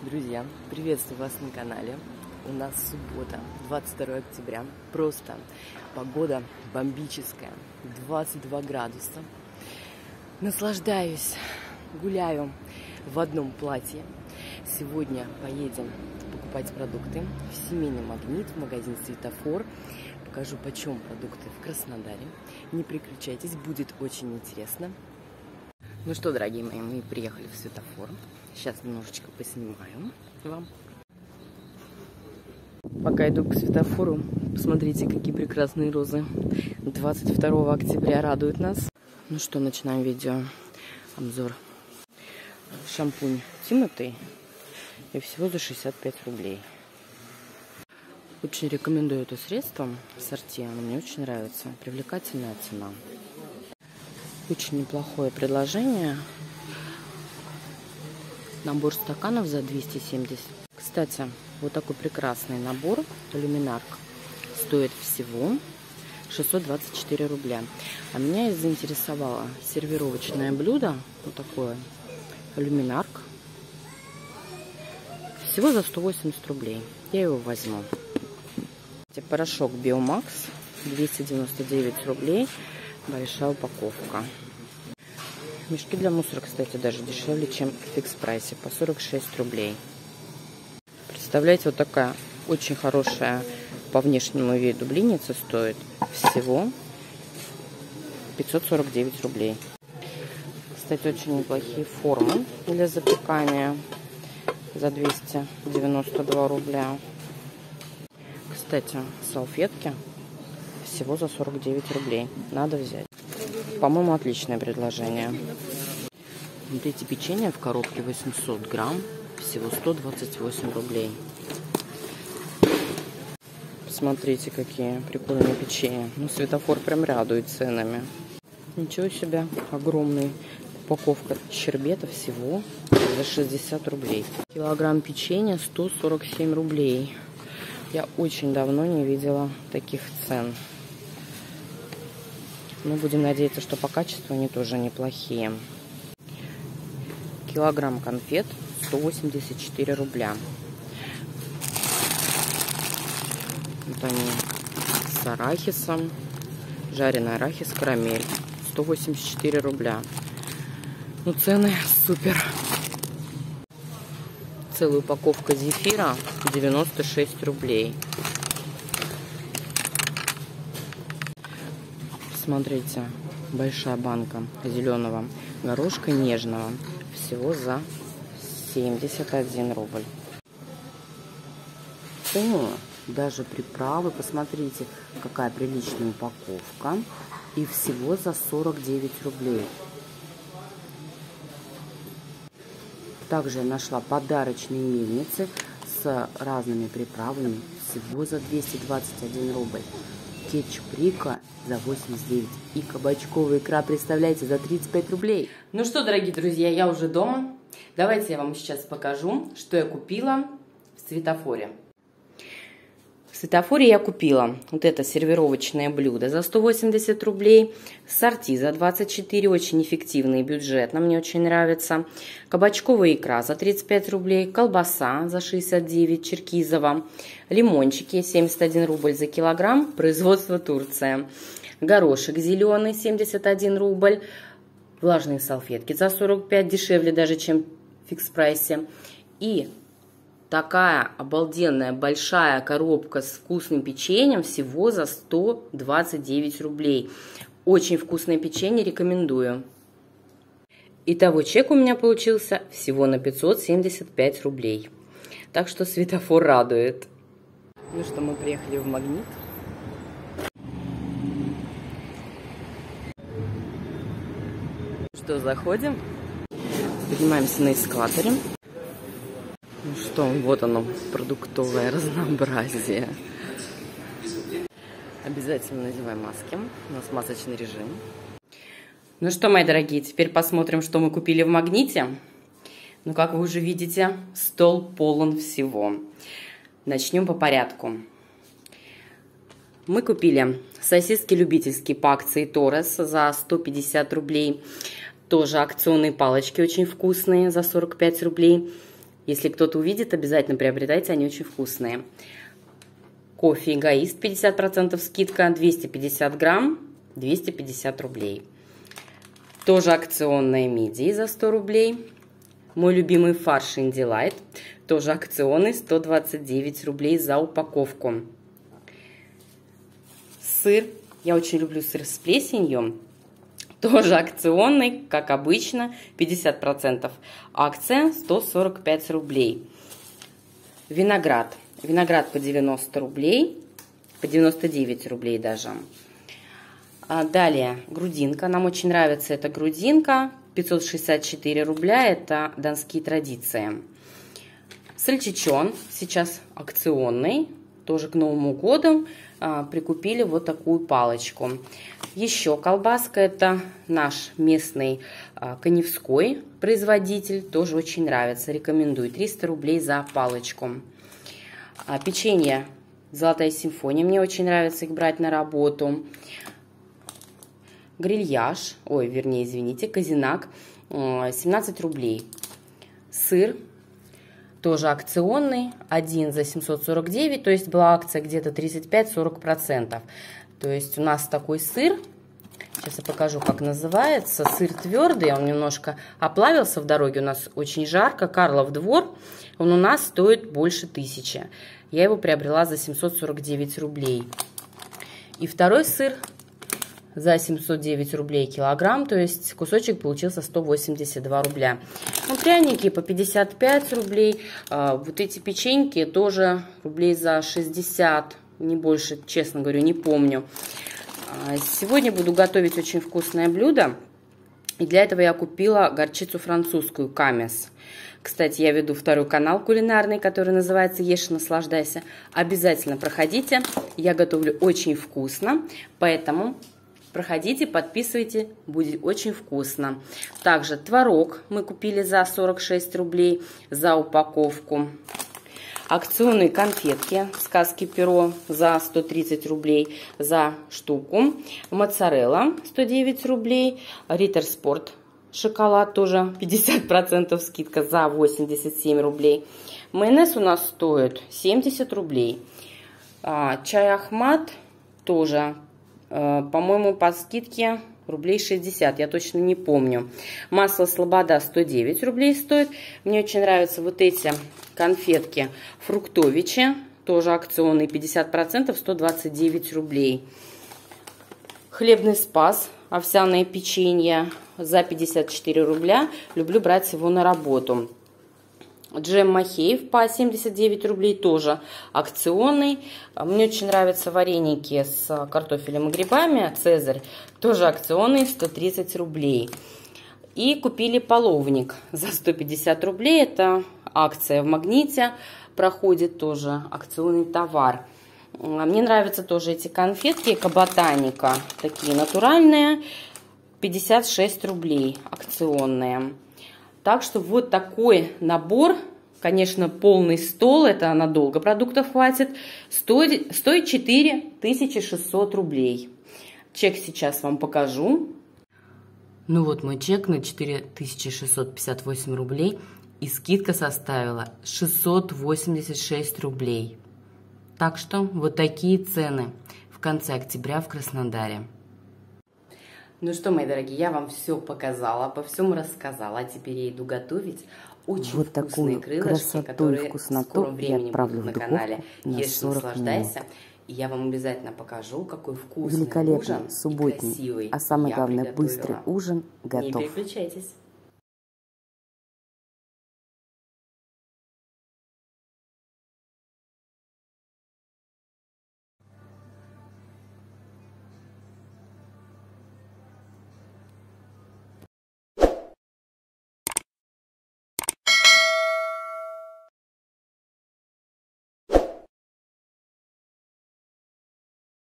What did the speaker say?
Друзья, приветствую вас на канале. У нас суббота, 22 октября. Просто погода бомбическая, 22 градуса. Наслаждаюсь, гуляю в одном платье. Сегодня поедем покупать продукты в семейный Магнит, в магазин Светофор. Покажу, почем продукты в Краснодаре. Не переключайтесь, будет очень интересно. Ну что, дорогие мои, мы приехали в Светофор. Сейчас немножечко поснимаю вам. Пока иду к светофору, посмотрите, какие прекрасные розы. 22 октября радуют нас. Ну что, начинаем видео. Обзор. Шампунь Тимати. И всего за 65 рублей. Очень рекомендую это средство. Ассорти, оно мне очень нравится. Привлекательная цена. Очень неплохое предложение. Набор стаканов за 270. Кстати, вот такой прекрасный набор люминарк стоит всего 624 рубля. А меня заинтересовало сервировочное блюдо. Вот такое люминарк. Всего за 180 рублей. Я его возьму. Порошок Биомакс 299 рублей. Большая упаковка. Мешки для мусора, кстати, даже дешевле, чем в фикс-прайсе, по 46 рублей. Представляете, вот такая очень хорошая по внешнему виду блинница стоит всего 549 рублей. Кстати, очень неплохие формы для запекания за 292 рубля. Кстати, салфетки всего за 49 рублей. Надо взять. По-моему, отличное предложение. Вот эти печенья в коробке 800 грамм. Всего 128 рублей. Посмотрите, какие прикольные печенья. Ну, Светофор прям радует ценами. Ничего себе. Огромная упаковка щербета всего за 60 рублей. Килограмм печенья 147 рублей. Я очень давно не видела таких цен. Но будем надеяться, что по качеству они тоже неплохие. Килограмм конфет 184 рубля. Вот они с арахисом. Жареный арахис, карамель. 184 рубля. Ну, цены супер. Целая упаковка зефира 96 рублей. Смотрите, большая банка зеленого горошка нежного. Всего за 71 рубль. О, даже приправы, посмотрите, какая приличная упаковка. И всего за 49 рублей. Также я нашла подарочные мельницы с разными приправами. Всего за 221 рубль. Кетчуп Рика за 89. И кабачковая икра, представляете, за 35 рублей. Ну что, дорогие друзья, я уже дома. Давайте я вам сейчас покажу, что я купила в Светофоре. В Светофоре я купила вот это сервировочное блюдо за 180 рублей. Ассорти за 24. Очень эффективный бюджет. Мне очень нравится. Кабачковая икра за 35 рублей. Колбаса за 69. Черкизово. Лимончики 71 рубль за килограмм. Производство Турция. Горошек зеленый 71 рубль. Влажные салфетки за 45. Дешевле даже, чем в фикс-прайсе. И такая обалденная большая коробка с вкусным печеньем всего за 129 рублей. Очень вкусное печенье, рекомендую. Итого чек у меня получился всего на 575 рублей. Так что Светофор радует. Ну что, мы приехали в Магнит. Что, заходим? Поднимаемся на эскалаторе. Ну что, вот оно, продуктовое разнообразие. Обязательно надеваем маски. У нас масочный режим. Ну что, мои дорогие, теперь посмотрим, что мы купили в Магните. Ну, как вы уже видите, стол полон всего. Начнем по порядку. Мы купили сосиски любительские по акции Торес за 150 рублей. Тоже акционные палочки очень вкусные за 45 рублей. Если кто-то увидит, обязательно приобретайте, они очень вкусные. Кофе «Эгоист» 50% скидка, 250 грамм, 250 рублей. Тоже акционные мидии за 100 рублей. Мой любимый фарш Индилайт, тоже акционный, 129 рублей за упаковку. Сыр, я очень люблю сыр с плесенью, тоже акционный, как обычно, 50%. Акция 145 рублей. Виноград. Виноград по 90 рублей, по 99 рублей даже. Далее грудинка. Нам очень нравится эта грудинка. 564 рубля. Это донские традиции. Сальчичон. Сейчас акционный. Тоже к Новому году прикупили вот такую палочку. Еще колбаска. Это наш местный каневской производитель. Тоже очень нравится. Рекомендую. 300 рублей за палочку. Печенье «Золотая симфония». Мне очень нравится их брать на работу. Грильяж, Козинак, 17 рублей. Сыр, тоже акционный, 1 за 749, то есть была акция где-то 35-40%. То есть у нас такой сыр, сейчас я покажу, как называется. Сыр твердый, он немножко оплавился в дороге, у нас очень жарко. Карлов Двор, он у нас стоит больше 1000. Я его приобрела за 749 рублей. И второй сыр за 709 рублей килограмм, то есть кусочек получился 182 рубля. Ну, пряники по 55 рублей, вот эти печеньки тоже рублей за 60, не больше, честно говорю, не помню. Сегодня буду готовить очень вкусное блюдо, и для этого я купила горчицу французскую Камес. Кстати, я веду второй канал кулинарный, который называется «Ешь и наслаждайся». Обязательно проходите, я готовлю очень вкусно, поэтому проходите, подписывайте, будет очень вкусно. Также творог мы купили за 46 рублей за упаковку. Акционные конфетки «Сказки Перо» за 130 рублей за штуку. Моцарелла 109 рублей. Риттер Спорт шоколад тоже 50% скидка за 87 рублей. Майонез у нас стоит 70 рублей. Чай Ахмат тоже, по-моему, по скидке рублей 60, я точно не помню. Масло Слобода 109 рублей стоит. Мне очень нравятся вот эти конфетки Фруктовичи, тоже акционные, 50%, 129 рублей. Хлебный Спас, овсяное печенье за 54 рубля. Люблю брать его на работу. Джем Махеев по 79 рублей, тоже акционный. Мне очень нравятся вареники с картофелем и грибами. Цезарь, тоже акционный, 130 рублей. И купили половник за 150 рублей. Это акция в Магните, проходит тоже акционный товар. Мне нравятся тоже эти конфетки Каботаника, такие натуральные, 56 рублей, акционные. Так что вот такой набор, конечно, полный стол, это надолго продуктов хватит, стоит 4600 рублей. Чек сейчас вам покажу. Ну вот мой чек на 4658 рублей, и скидка составила 686 рублей. Так что вот такие цены в конце октября в Краснодаре. Ну что, мои дорогие, я вам все показала, обо всем рассказала. А теперь я иду готовить очень вот вкусные крылышки, которые в скором времени будут на канале «Ешь и наслаждайся». И я вам обязательно покажу, какой вкусный ужин, субботний, красивый, а самое главное, быстрый ужин готов. Не переключайтесь.